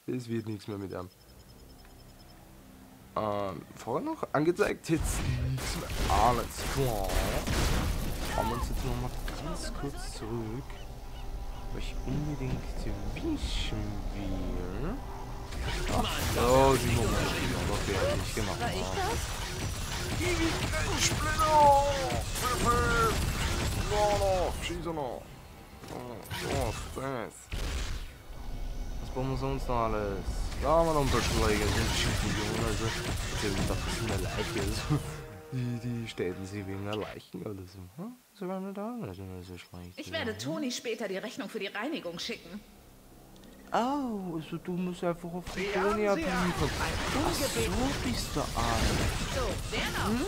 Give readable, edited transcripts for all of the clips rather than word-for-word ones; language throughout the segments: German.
Das wird nichts mehr mit ihm. Vorher noch angezeigt, jetzt nichts mehr. Alles klar. Schauen wir uns jetzt nochmal ganz kurz zurück, weil ich unbedingt wischen will. Oh, die Nummer. Okay, hab ich nicht gemacht. War ich das? Ewig Splitter! No, schieß noch. Oh, Stress. Was brauchen wir sonst noch alles? Da haben wir noch ein paar Schläge, sind Schießmillionen, also ich dachte, das sind eine Leiche, also die städten sie wegen einer Leichen oder so. Hm? So war nicht da, also so schlecht. Ich werde Toni später die Rechnung für die Reinigung schicken. Oh, also du musst einfach auf die Toni abliefern. Ach so bist du ein. So, wer noch?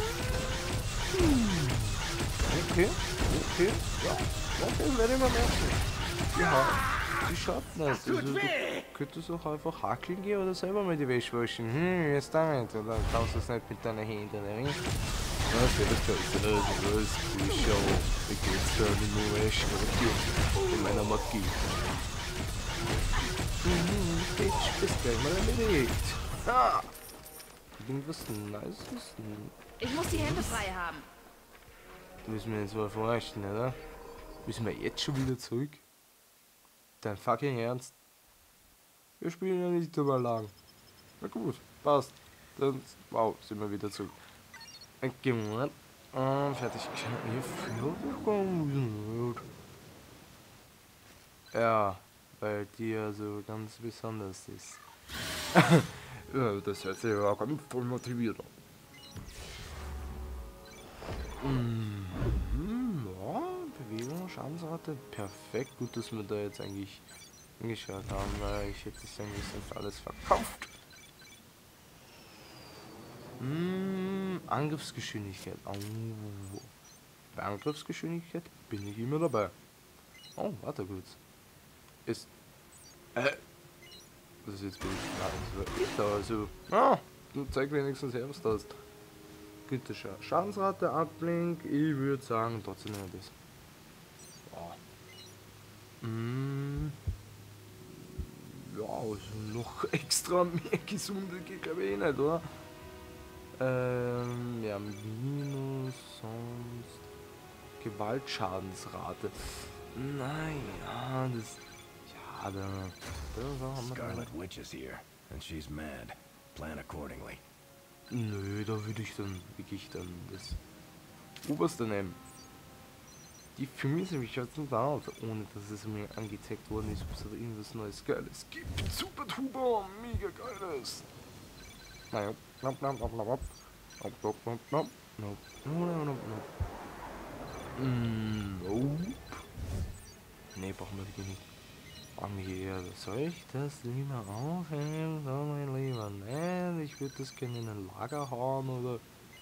Okay, okay, ja, das werde ich mal merken. Ja, die schaut nicht. Also, du könntest auch einfach hackeln gehen oder selber mal die Wäsche waschen. Jetzt damit. Oder kannst du es nicht mit deinen Händen rein? Was wird das Beste? Was? Ich schau, wie geht's da mit dem Waschen oder in meiner Magie? Bitch, bist gleich mal erledigt. Ah! Irgendwas Nices? Ich muss die Hände frei haben. Du willst mir jetzt mal verarschen, oder? Müssen wir jetzt schon wieder zurück? Dein fucking Ernst? Wir spielen ja nicht einmal lang. Na gut, passt. Dann, wow, sind wir wieder zurück. Gemacht. Fertig. Ja, weil die ja so ganz besonders ist. Ja, das hört sich ja ganz voll motiviert an. Ja, Bewegung, Schadensrate, perfekt. Gut, dass wir da jetzt eigentlich hingeschaut haben, weil ich hätte es eigentlich sonst alles verkauft. Angriffsgeschwindigkeit. Oh. Bei Angriffsgeschwindigkeit bin ich immer dabei. Oh, warte kurz. Ist. Das ist jetzt bin ich da, also. Ah, du zeig wenigstens her, was da ist. Kritischer Schadensrate, Abblink, ich würde sagen, trotzdem nicht das. Wow. Ja, also noch extra mehr gesunde geht glaube ich eh nicht, oder? Ja, Minus, sonst Gewaltschadensrate. Naja, das. Ja, da haben wir Scarlet Witch is here, and she's mad. Plan accordingly. Nö, da würde ich dann wirklich dann das Oberste nehmen. Die Filme sind mich jetzt nicht da, ohne dass es mir angezeigt worden ist, ob es da irgendwas Neues Geiles gibt. Super Tuber, mega Geiles. Naja, nope. Nee, brauchen wir wirklich nicht. Brauchen wir eher, soll ich das lieber aufhängen? Soll mein Lieber? Nein, ich würde das gerne in ein Lager hauen oder.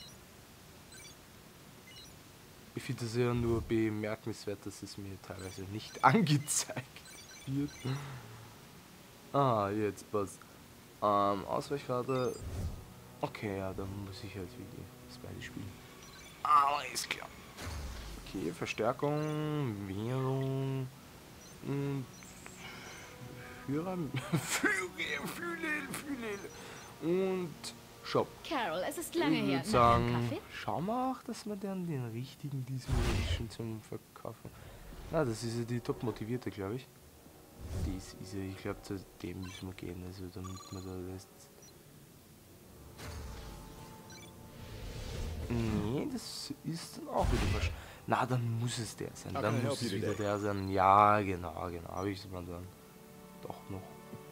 Ich finde es ja nur bemerkenswert, dass es mir teilweise nicht angezeigt wird. Ah, jetzt passt. Ausweichkarte. Okay, ja, dann muss ich halt wie das beide spielen. Alles klar. Okay, Verstärkung, Währung und Führer. Fühle und Shop. Carol, es ist lange Ich her. würde Nach einem sagen, Kaffee? schauen wir auch, dass wir dann den richtigen diesmal schon zum Verkaufen. Na, das ist ja die top motivierte, glaube ich. Dies ist ja, ich glaube, zu dem müssen wir gehen, also damit man da lässt. Nee, das ist dann auch wieder was. Na, dann muss es der sein. Dann muss es wieder der sein. Ja, genau, habe ich es mal dann doch noch.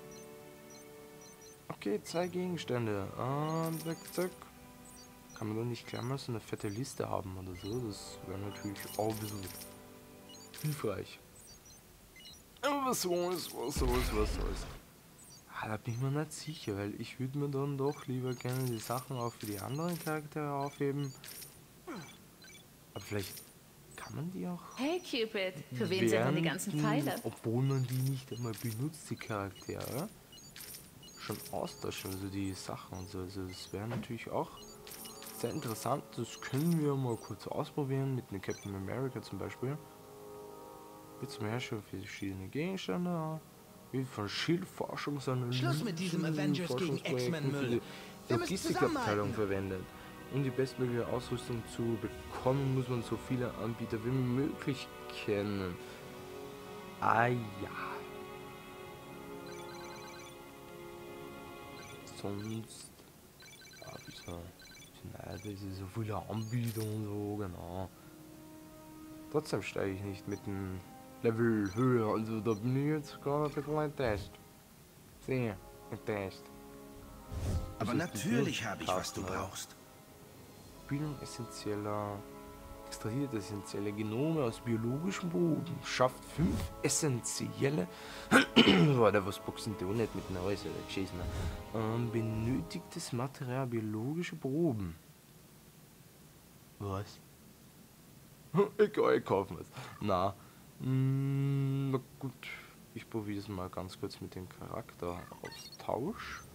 Okay, 2 Gegenstände. Zack. Kann man doch nicht gleich mal so eine fette Liste haben oder so? Das wäre natürlich auch ein bisschen hilfreich. Aber was soll's. Da bin ich mir nicht sicher, weil ich würde mir dann doch lieber gerne die Sachen auch für die anderen Charaktere aufheben. Aber vielleicht kann man die auch Hey Cupid, für wen sind denn die ganzen Pfeile? obwohl man die nicht einmal benutzt, die Charaktere, schon austauschen, also die Sachen und so. Also das wäre natürlich auch sehr interessant. Das können wir mal kurz ausprobieren mit einem Captain America zum Beispiel. Jetzt mehr schon verschiedene Gegenstände. wie von Schildforschungsanalysen, Schluss mit diesem Avengers gegen X-Men-Müll. Die Logistikabteilung verwendet. Um die bestmögliche Ausrüstung zu bekommen, muss man so viele Anbieter wie möglich kennen. Ah ja. Sonst das ist so viele Anbieter und so, genau. Trotzdem steige ich nicht mit dem Level höher, also da bin ich jetzt gerade ein bisschen enttäuscht. Sehr enttäuscht. Aber natürlich habe ich, was du brauchst. Bildung essentieller, extrahiert essentielle Genome aus biologischem Boden, schafft 5 essentielle, warte, was boxen die nicht mit Neues, benötigtes Material, biologische Proben. Was? Egal, ich kaufe es. Na, na gut, ich probiere es mal ganz kurz mit dem Charakteraustausch.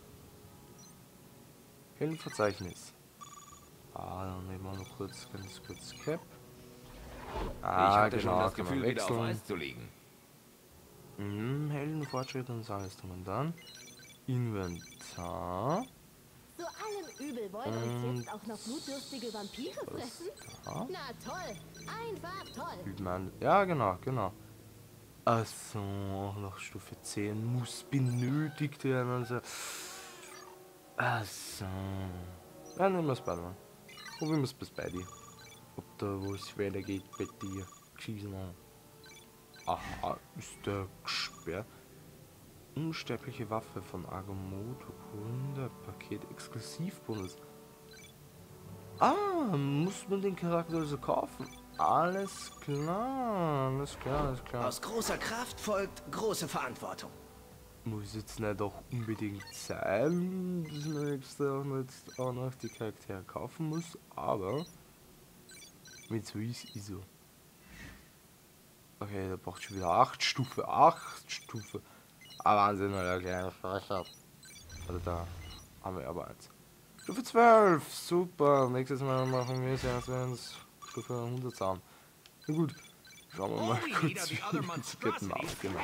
Heldenverzeichnis. Dann nehmen wir noch ganz kurz Cap. Ich hatte schon das kann man Gefühl, wieder auf wechseln. Eis zu liegen. Heldenfortschritt und alles drum und dann. Inventar. Zu allem Übel wollen uns jetzt auch noch blutdürstige Vampire fressen? Da. Na toll, einfach toll. Ja, genau. Also, noch Stufe 10 muss benötigt werden. Also. Ja, nehmen wir Spider-Man. Probieren wir es bis bei dir. Ob da was weitergeht bei dir. Schießen wir. Aha, ist der gesperrt. Unsterbliche Waffe von Agamotto. Paket Exklusivbonus. Muss man den Charakter also kaufen? Alles klar. Aus großer Kraft folgt große Verantwortung. Muss jetzt nicht auch unbedingt sein, dass man extra auch noch die Charaktere kaufen muss, aber wenn so ist so. Okay, da braucht schon wieder 8 Stufe. Wahnsinn, oder kleine Frechheit. Also da haben wir aber eins. Stufe 12, super. Nächstes Mal machen wir es Stufe 100 haben. Na gut, schauen wir mal kurz, wie die Ketten aufgemacht.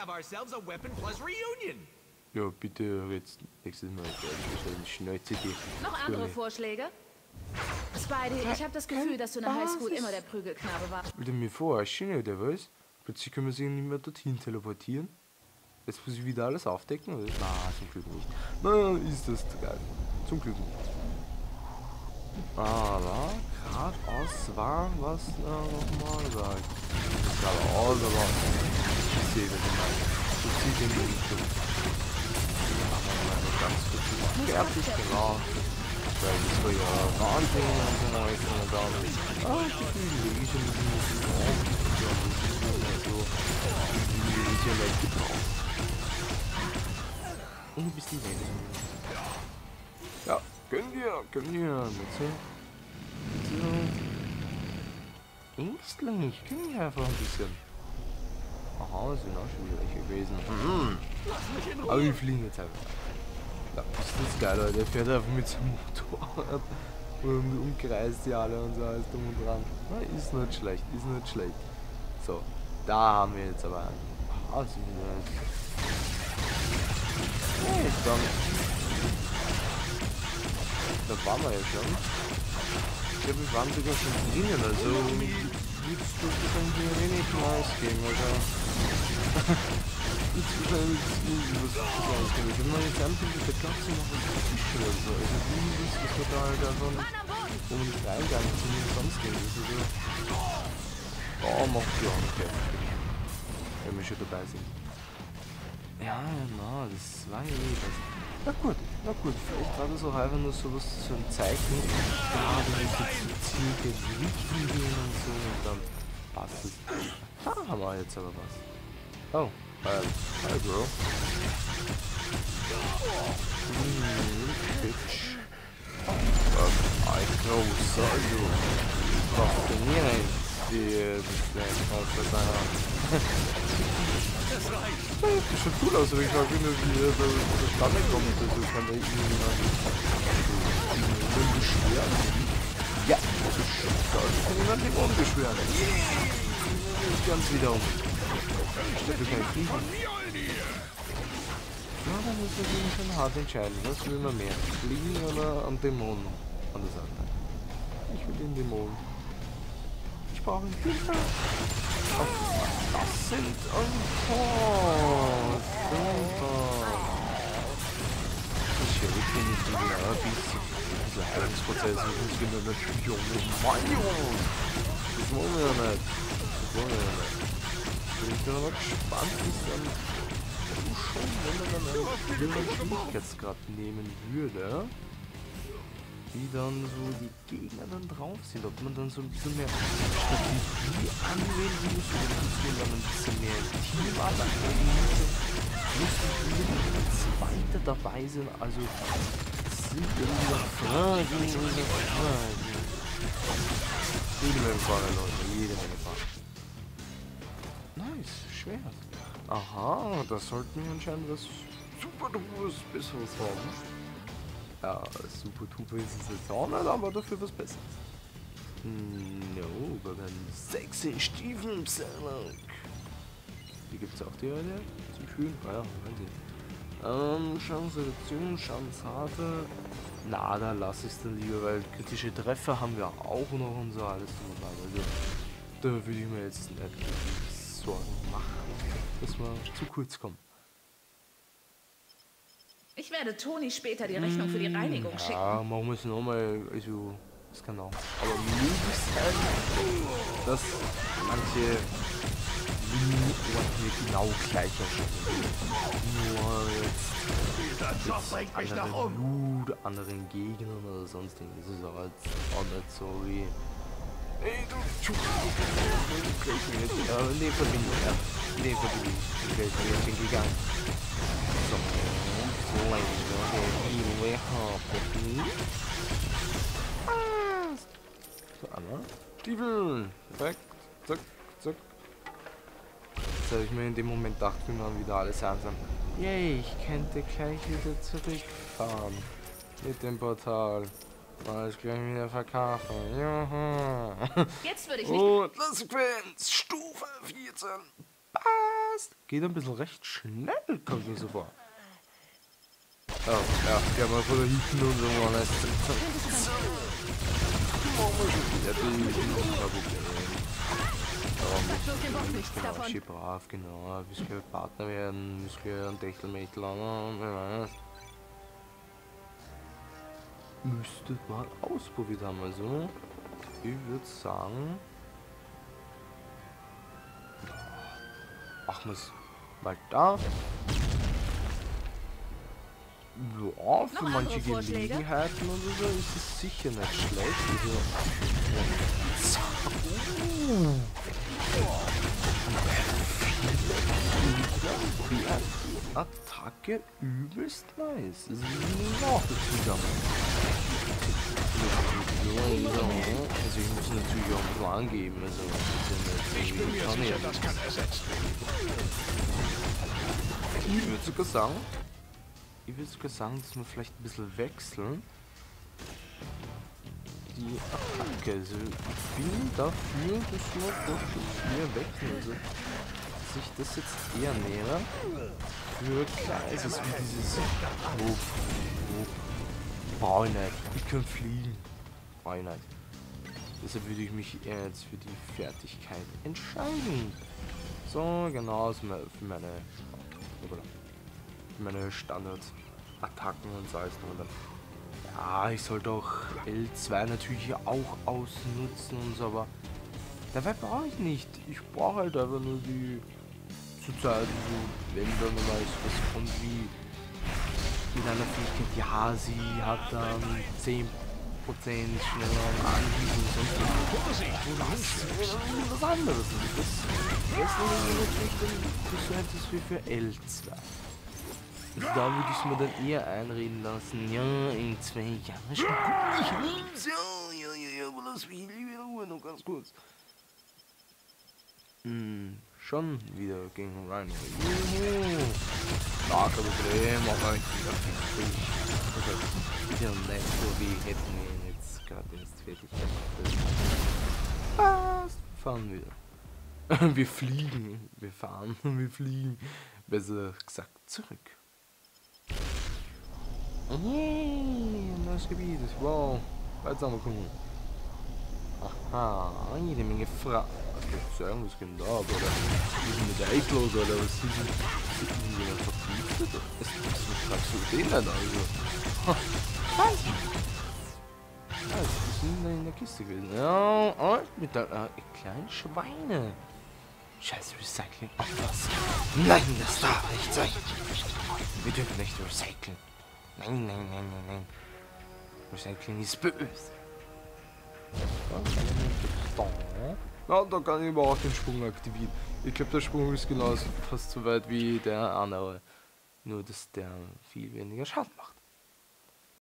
Ja, bitte jetzt nächstes Mal schnell CD. Noch andere Vorschläge? Spidey, ich habe das Gefühl, dass du in der Highschool immer der Prügelknabe warst. Will der mir verarschen, oder was? Plötzlich können wir sich nicht mehr dorthin teleportieren. Jetzt muss ich wieder alles aufdecken, oder? Na, zum Glück nicht. Na, ist das geil. Zum Glück nicht. Aber geradeaus war was nochmal gesagt. Geradeaus, aber ich sehe das immer. So sieht den nicht so. Machen wir mal ganz kurz fertig, genau. Weil das war ja Wahnsinn und so alles und dann. Die Legion müssen und ein bisschen wenig. Ja, können wir. Ängstlich, können wir einfach ein bisschen. Aha, sind auch schon wieder welche gewesen. Aber wir fliegen jetzt einfach. Ja, ist das geil, Leute. Der fährt einfach mit seinem Motorrad und umkreist die alle und so alles drum und dran. Na, ist nicht schlecht. So, da haben wir jetzt aber einen. Hey, dann. Da waren wir ja schon. Ich glaube, wir waren sogar schon drinnen, also jetzt dürfte es irgendwie wenig Neues geben, oder? Jetzt wahrscheinlich was Neues geben. Wenn man jetzt einfach mit der Klasse noch ein Fisch oder so, also irgendwas, was wir da halt einfach wo man nicht reingegangen sind und sonst irgendwas, also. Macht ja auch okay. Wenn wir schon dabei sind. Ja, genau, das war ja das. Na gut, vielleicht war das auch einfach nur sowas, so ein Zeichen, ja, wenn ich jetzt circa die Richtung gehen und so, und dann passt es. Da haben wir jetzt aber was. Oh, hi Bro. Bitch. Ein großer, also, faszinierend, das Monster seiner. Das sieht schon cool aus, aber ich frage mich, wie er da zustande kommt. Also kann da irgendjemand beschweren? Ja, da kann jemand den Baum beschweren. Ganz wieder um. Ich glaube, wir können fliegen. dann muss man sich schon hart entscheiden. Was will man mehr? Fliegen oder einen Dämon an der Seite? Ich will den Dämon. Ich brauche einen Hilfe. Oh, das sind ein paar. Super. Ich höre nicht wieder ein bisschen Heilungsprozess. Ich muss wieder natürlich Junge. Das wollen wir ja nicht. Ich bin aber gespannt, wie es dann schon, wenn man dann einen höheren Schwierigkeitsgrad nehmen würde, wie dann so die Gegner dann drauf sind, ob man dann so ein bisschen mehr Strategie anwenden muss oder muss man dann ein bisschen mehr Teamarbeit muss man zweiter dabei sein, also sind irgendwie noch Fragen. Jede Menge Fragen, Leute, jede Menge Fragen. Nice, Schwert. Aha, das sollten wir anscheinend was super dupes Besseres haben. Ja, super duper ist es jetzt auch nicht, aber dafür was Besseres. No, bei den 16 Stiefeln Psylocke. Hier gibt es auch die eine. Zum Schön. Ah ja, Wahnsinn. Schadensreduktion, Schadensrate. Na, da lasse ich es dann lieber, weil kritische Treffer haben wir auch noch und so alles drum und dran. Also, da würde ich mir jetzt nicht Sorgen machen, dass wir zu kurz kommen. Ich werde Toni später die Rechnung für die Reinigung schicken. Ja, machen wir es nochmal, also, das kann auch. Aber möglich sein, dass manche Orte genau gleich erscheinen. Nur jetzt anderen Blut, anderen Gegnern oder sonst irgendwas. Das ist aber jetzt auch nicht so wie... Ey, du nee, Verbindung, ja. Nee, Verbindung. Okay, ich bin gegangen. So. So, Anna. Stiefel. Perfekt. Zack, zack. Jetzt habe ich mir in dem Moment gedacht, wie man wieder alles einsam. Yay, ich könnte gleich wieder zurückfahren. Mit dem Portal. Alles gleich wieder verkaufen. Juhu. Jetzt würde ich nicht... Und das Sequenz. Stufe 14. Passt. Geht ein bisschen recht schnell, kommt mir so vor. Oh, ja, gehen wir von da hinten und so mal alles. Genau, brav, genau. Wir sollen Partner werden, wir sollen ein Techtelmechtel an. Müsste mal ausprobiert haben, also. Ich würde sagen. Machen wir es mal da. Ja, für manche Gelegenheiten oder so ist es sicher nicht schlecht. Die Attacke übelst nice. Das ist noch dazu. Also ich muss natürlich auch so angeben. Also ich bin mir sicher, das kann ersetzt werden. Ich würde sogar sagen, dass wir vielleicht ein bisschen wechseln. Die Attacke. Also ich bin dafür, dass wir das hier wechseln. Also dass ich das jetzt eher nehme. Für klar ist es wie dieses. Brauche ich nicht. Ich kann fliegen. Brauche ich nicht. Deshalb würde ich mich eher jetzt für die Fertigkeit entscheiden. So, genau, für meine Standard-Attacken und so alles drin. Ja, ich sollte auch L2 natürlich auch ausnutzen und so, aber dabei brauche ich nicht. Ich brauche halt einfach nur die zurzeit so, wenn da mal was kommt wie mit einer Fähigkeit, ja, sie hat dann 10% schneller Anhieb und sonst was anderes. Das ist so etwas wie für L2. Also da würde ich es mir dann eher einreden lassen, ja, in 2 Jahren schon gut, ich lieb's, ja, aber lass mich lieber in Ruhe, noch ganz kurz. Schon wieder gegen Ryan. Gar kein Problem, aber ich bin wieder nicht so wie hätten wir ihn jetzt gerade erst fertig gemacht. Passt, fahren wieder. Wir fliegen, wir fahren, wir fliegen. Besser gesagt zurück. Neues Gebiet. Wow. Weiter mal gucken. Aha, jede Menge Fragen. Was soll ich sagen, was geht denn da ab, oder? Was ist denn mit der Eich los, oder? Was sind die denn verpflichtet? Was sagst du denen denn, also? Was? Ja, die sind in der Kiste gewesen. Ja, und mit der kleinen Schweine. Scheiß Recycling. Ach was? Nein, das darf nicht sein. Wir dürfen nicht recyceln. Nein, nein, nein, nein, nein. Recycling ist böse. Ja, da kann ich aber auch den Sprung aktivieren. Ich glaube, der Sprung ist genauso fast so weit wie der andere. Nur, dass der viel weniger Schaden macht.